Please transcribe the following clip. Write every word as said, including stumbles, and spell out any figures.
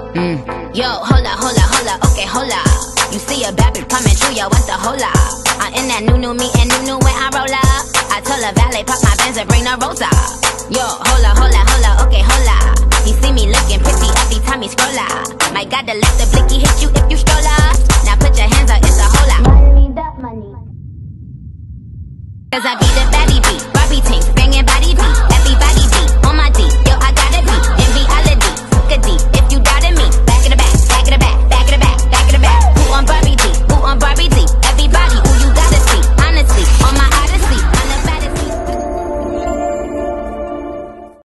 Mm. Yo, hola, hola, hola, okay, hola. You see a bad bitch coming through, yo, what's the hola? I'm in that new new me and new new when I roll up. I tell a valet, pop my Benz and bring the rosa. Yo, hola, hola, hola, okay, hola. He see me looking pretty every time he scroll up. My God, the lift the